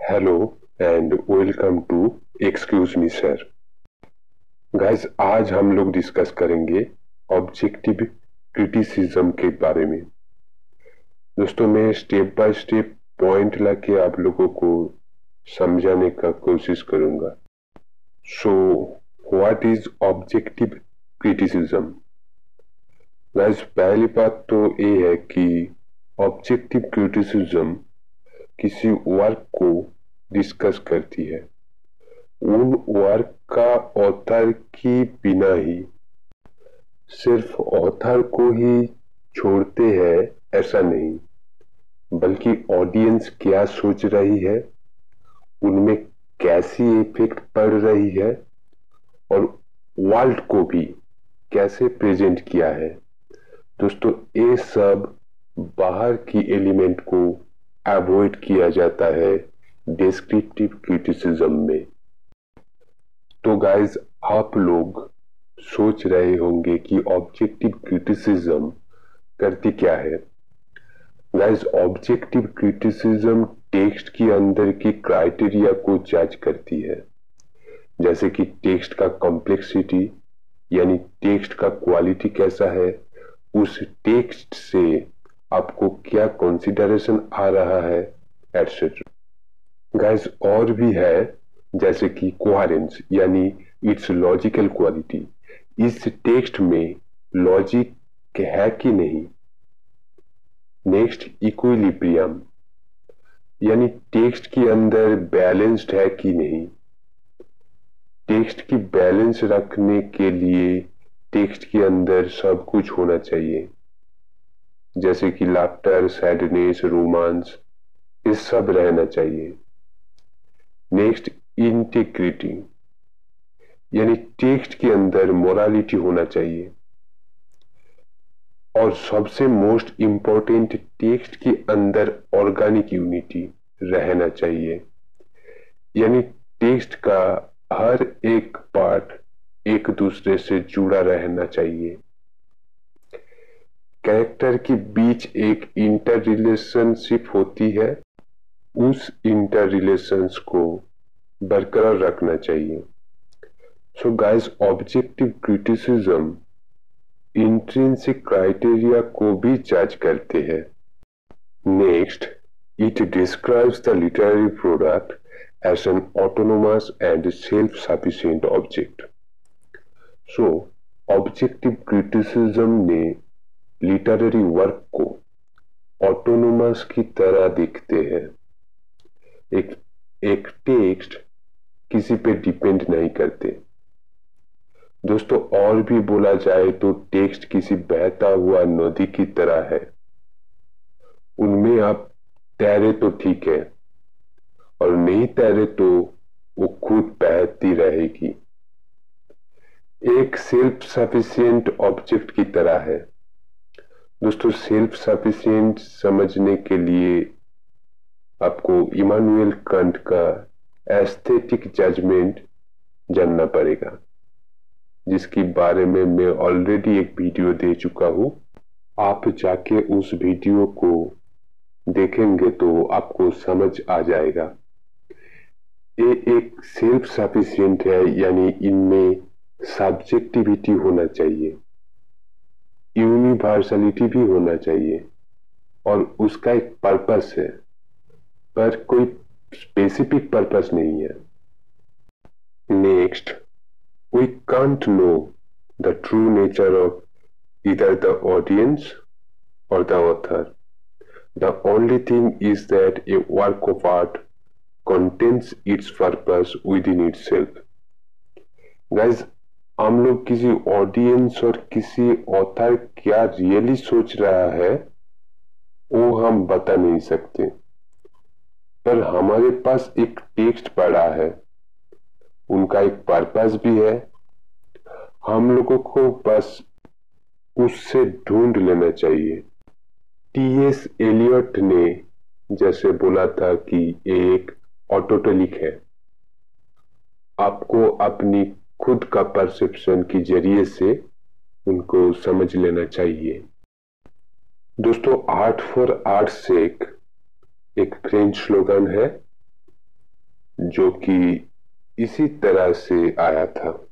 Hello and welcome to excuse me sir. Guys, आज हम लोग डिस्कस करेंगे ऑब्जेक्टिव क्रिटिसिज्म के बारे में। दोस्तों, मैं स्टेप बाय स्टेप पॉइंट लाके आप लोगों को समझाने का कोशिश करूंगा। So what is objective criticism? Guys, पहली बात तो ये है कि ऑब्जेक्टिव क्रिटिसिज्म किसी वर्क को डिस्कस करती है उन वर्क का ऑथर की बिना ही। सिर्फ ऑथर को ही छोड़ते हैं ऐसा नहीं, बल्कि ऑडियंस क्या सोच रही है, उनमें कैसी इफेक्ट पड़ रही है और वर्ल्ड को भी कैसे प्रेजेंट किया है। दोस्तों, ये सब बाहर की एलिमेंट को अवॉइड किया जाता है डिस्क्रिप्टिव क्रिटिसिज्म में। तो गाइज, आप लोग सोच रहे होंगे कि ऑब्जेक्टिव क्रिटिसिज्म करती क्या है। गाइज, ऑब्जेक्टिव क्रिटिसिज्म टेक्स्ट के अंदर की क्राइटेरिया को जज करती है, जैसे कि टेक्स्ट का कॉम्प्लेक्सिटी, यानी टेक्स्ट का क्वालिटी कैसा है, उस टेक्स्ट से आपको क्या कंसीडरेशन आ रहा है, एटसेट्रा। गाइज, और भी है, जैसे कि कोहेरेंस यानी इट्स लॉजिकल क्वालिटी, इस टेक्स्ट में लॉजिक है कि नहीं। नेक्स्ट, इक्विलिब्रियम, यानी टेक्स्ट के अंदर बैलेंस्ड है कि नहीं। टेक्स्ट की बैलेंस रखने के लिए टेक्स्ट के अंदर सब कुछ होना चाहिए, जैसे कि लाफ्टर, सैडनेस, रोमांस, ये सब रहना चाहिए। नेक्स्ट, इंटीग्रिटी, यानी टेक्स्ट के अंदर मोरालिटी होना चाहिए। और सबसे मोस्ट इंपॉर्टेंट, टेक्स्ट के अंदर ऑर्गेनिक यूनिटी रहना चाहिए, यानी टेक्स्ट का हर एक पार्ट एक दूसरे से जुड़ा रहना चाहिए। कैरेक्टर के बीच एक इंटर रिलेशनशिप होती है, उस इंटर रिलेशंस को बरकरार रखना चाहिए। So guys, objective criticism intrinsic criteria को भी जज करते हैं। Next, it describes the literary product as an autonomous and self-sufficient object. So, objective criticism ने लिटरेरी वर्क को ऑटोनोमस की तरह देखते हैं। एक टेक्स्ट किसी पे डिपेंड नहीं करते। दोस्तों, और भी बोला जाए तो टेक्स्ट किसी बहता हुआ नदी की तरह है, उनमें आप तैरे तो ठीक है, और नहीं तैरे तो वो खुद बहती रहेगी। एक सेल्फ सफिशिएंट ऑब्जेक्ट की तरह है। दोस्तों, सेल्फ सफिशिएंट समझने के लिए आपको इमानुएल कांट का एस्थेटिक जजमेंट जानना पड़ेगा, जिसके बारे में मैं ऑलरेडी एक वीडियो दे चुका हूं। आप जाके उस वीडियो को देखेंगे तो आपको समझ आ जाएगा। ये एक सेल्फ सफिशिएंट है, यानी इनमें सब्जेक्टिविटी होना चाहिए, यूनिवर्सलिटी भी होना चाहिए, और उसका एक पर्पस है, पर कोई स्पेसिफिक पर्पस नहीं है। Next, we can't know the true nature of either the audience or the author. The only thing is that a work of art contains its purpose within itself. Guys, हम लोग किसी audience और किसी author क्या really सोच रहा है वो हम बता नहीं सकते, पर हमारे पास एक टेक्स्ट पड़ा है, उनका एक पर्पस भी है, हम लोगों को बस उससे ढूंढ लेना चाहिए। टी.एस. एलियट ने जैसे बोला था कि एक ऑटोटेलिक है, आपको अपनी खुद का परसेप्शन के जरिए से उनको समझ लेना चाहिए। दोस्तों, आर्ट फॉर आर्ट सेक एक फ्रेंच स्लोगन है, जो कि इसी तरह से आया था।